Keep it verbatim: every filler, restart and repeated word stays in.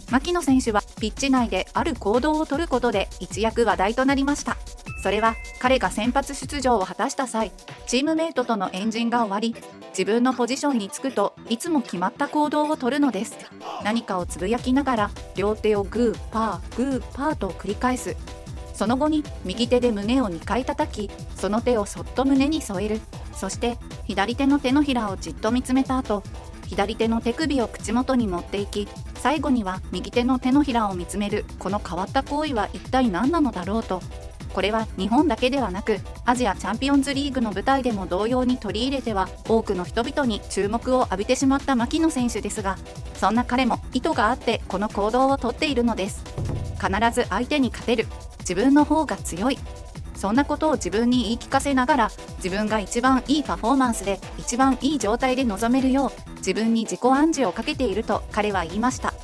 牧野選手はピッチ内である行動をとることで一躍話題となりました。それは彼が先発出場を果たした際、チームメイトとの円陣が終わり、自分のポジションにつくといつも決まった行動をとるのです。何かをつぶやきながら両手をグーパーグーパーと繰り返す。その後に右手で胸をにかい叩き、その手をそっと胸に添える。そして左手の手のひらをじっと見つめた後、左手の手首を口元に持っていき、最後には右手の手のひらを見つめる。この変わった行為は一体何なのだろうと。これは日本だけではなく、アジアチャンピオンズリーグの舞台でも同様に取り入れては多くの人々に注目を浴びてしまった牧野選手ですが、そんな彼も意図があってこの行動をとっているのです。必ず相手に勝てる、自分の方が強い、そんなことを自分に言い聞かせながら、自分が一番いいパフォーマンスで一番いい状態で臨めるよう自分に自己暗示をかけていると彼は言いました。